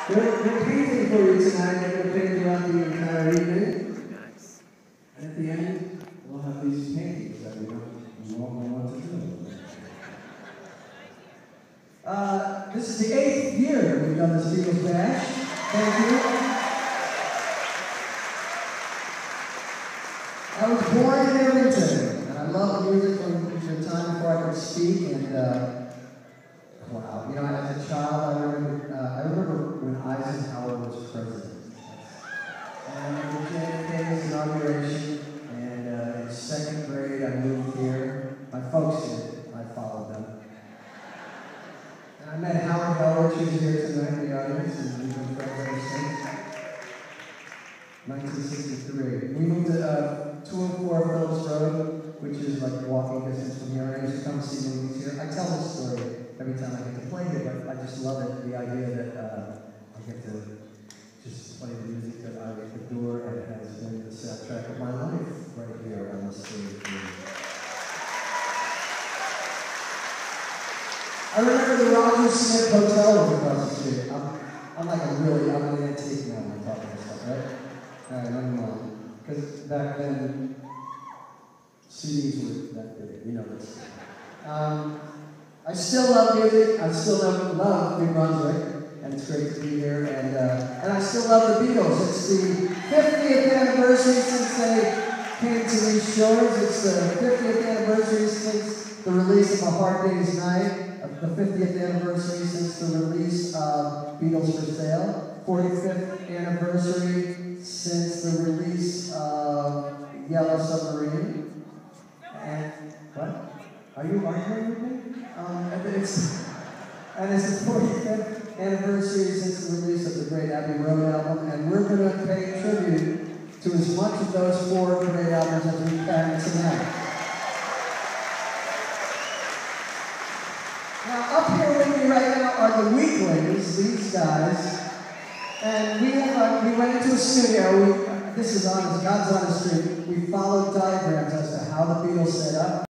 We're painting for you tonight, and we'll paint throughout the entire evening. Nice. And at the end, we'll have these paintings that we won't know what to do. This is the 8th year we've done this Beatles Bash. Thank you. I was born in Edmonton, and I love music from the time before I could speak. And wow, you know, as a child, I remember when Eisenhower was president. And I remember JFK's inauguration. And in 2nd grade, I moved here. My folks did. I followed them. And I met Howard Howard, who's here tonight in the audience, and we've been friends ever since. 1963. We moved to 204 Phillips Road, which is like walking distance from here. I used to come see movies here. I tell this story every time I get to play here, but I just love it, the idea that I get to just play the music that I adore and has been the soundtrack of my life right here on the stage. I remember the Roger Smith Hotel was across the street. I'm an antique now when I'm talking about stuff, right? Alright, never mind. Because back then, CDs were that big, you know this. I still love music, I still love New Brunswick, and it's great to be here, and I still love the Beatles. It's the 50th anniversary since they came to these shores. It's the 50th anniversary since the release of A Hard Day's Night, the 50th anniversary since the release of Beatles for Sale, 45th anniversary since the release of Yellow Submarine. And what? Are you arguing with me? And it's the 45th anniversary since the release of the Great Abbey Road album, and we're going to pay tribute to as much of those 4 great albums as we can tonight. Now, up here with me right now are the Weaklings, these guys. And we went into a studio. This is honest, God's honest truth. We followed diagrams as to how the Beatles set up.